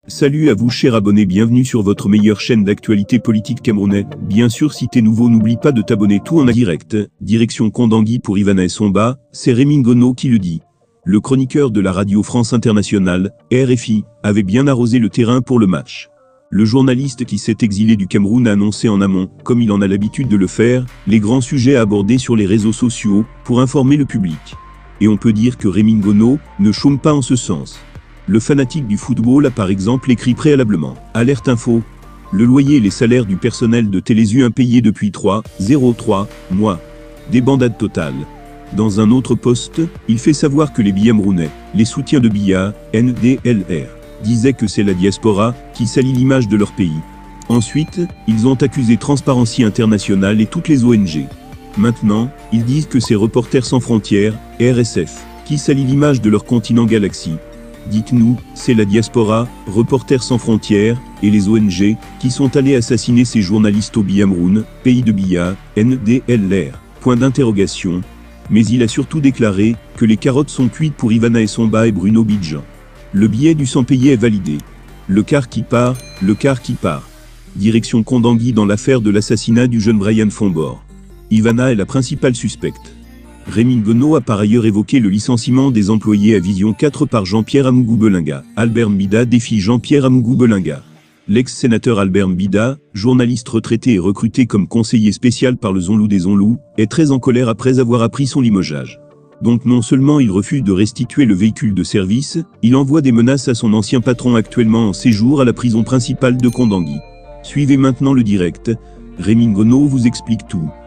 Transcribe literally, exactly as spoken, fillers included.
Salut à vous chers abonnés, bienvenue sur votre meilleure chaîne d'actualité politique camerounaise. Bien sûr, si t'es nouveau, n'oublie pas de t'abonner, tout en direct. Direction Kondangui pour Ivana et Somba, c'est Rémi Ngono qui le dit. Le chroniqueur de la radio France Internationale, R F I, avait bien arrosé le terrain pour le match. Le journaliste qui s'est exilé du Cameroun a annoncé en amont, comme il en a l'habitude de le faire, les grands sujets à aborder sur les réseaux sociaux, pour informer le public. Et on peut dire que Rémi Ngono ne chôme pas en ce sens. Le fanatique du football a par exemple écrit préalablement « Alerte info ». Le loyer et les salaires du personnel de Télésu impayés depuis trois virgule zéro trois mois. Débandade totale. Dans un autre poste, il fait savoir que les Biamrounais, les soutiens de Biya, N D L R, disaient que c'est la diaspora qui salit l'image de leur pays. Ensuite, ils ont accusé Transparency International et toutes les O N G. Maintenant, ils disent que c'est Reporters sans frontières, R S F, qui salit l'image de leur continent galaxie. Dites-nous, c'est la diaspora, Reporters sans frontières, et les O N G, qui sont allés assassiner ces journalistes au Biamroun, pays de Biya, N D L R, point d'interrogation. Mais il a surtout déclaré que les carottes sont cuites pour Ivana et Somba et Bruno Bidjan. Le billet du sans-payer est validé. Le car qui part, le car qui part. Direction Kondangui dans l'affaire de l'assassinat du jeune Brian Fombor. Ivana est la principale suspecte. Rémi Ngono a par ailleurs évoqué le licenciement des employés à Vision quatre par Jean-Pierre Amougou-Belinga. Albert Mbida défie Jean-Pierre Amougou-Belinga. L'ex-sénateur Albert Mbida, journaliste retraité et recruté comme conseiller spécial par le Zonlou des Zonlous, est très en colère après avoir appris son limogeage. Donc non seulement il refuse de restituer le véhicule de service, il envoie des menaces à son ancien patron actuellement en séjour à la prison principale de Kondangui. Suivez maintenant le direct. Rémi Ngono vous explique tout.